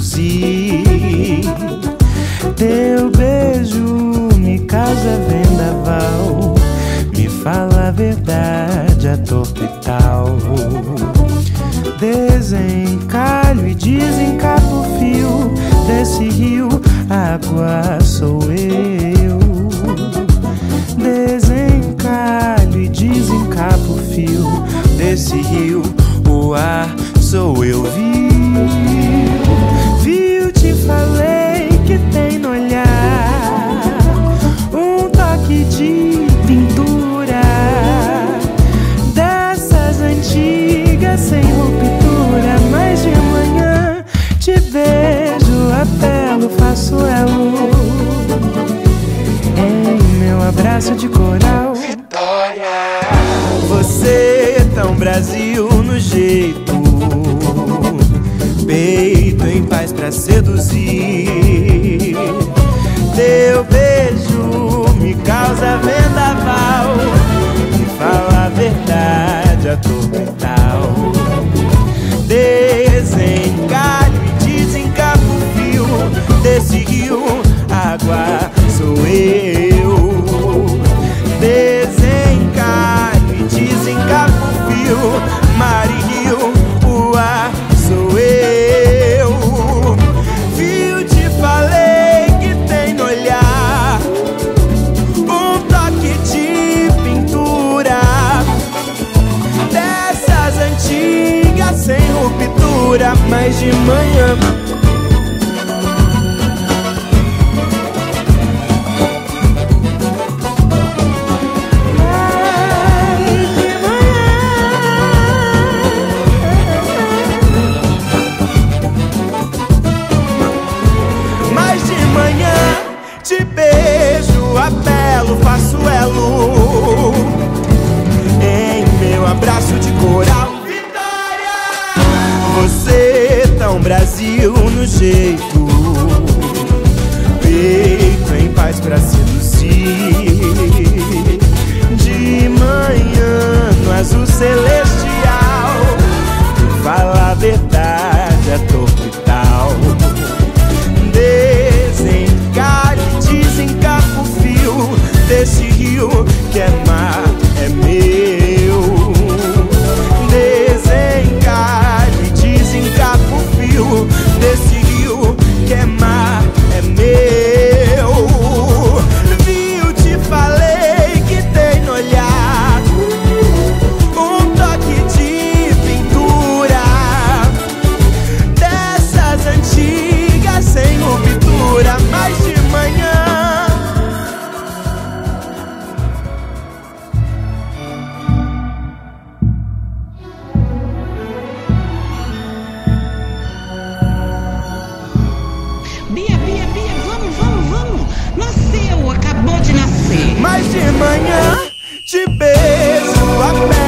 seduzir. Teu beijo me causa vendaval, me fala a verdade, a torta e tal. Desencalho e desencapo o fio desse rio, a água sou eu. Desencalho e desencapo o fio desse rio, o ar sou eu. Viu, te falei que tem no olhar um toque de pintura dessas antigas sem ruptura. Mas de manhã te beijo, apelo, faço elo em meu abraço de coral. Vitória! Você tão Brasil no jeito, peito em paz pra seduzir. Teu beijo me causa vendaval, me fala a verdade, a torta e tal. Desencalho e desencapo o fio desse rio, água sou eu. Desencalho e desencapo o fio, mar e rio, o ar sou eu. Viu, te falei que tem no olhar um toque de pintura dessas antigas sem ruptura. Mas de manhã te beijo, apelo, faço elo em meu abraço de coral. Vitória! Você tão Brasil no jeito, peito em paz pra seduzir. De manhã no azul celestial, fala a verdade, a torta e tal. Desencapo o fio desse rio, que é mar, é meu. Desencalho e desencapo o fio desse rio, que é mar, é meu. Viu, te falei que tem no olhar um toque de pintura dessas antigas sem ruptura. Mas de manhã nasceu, acabou de nascer. Mas de manhã te beijo, a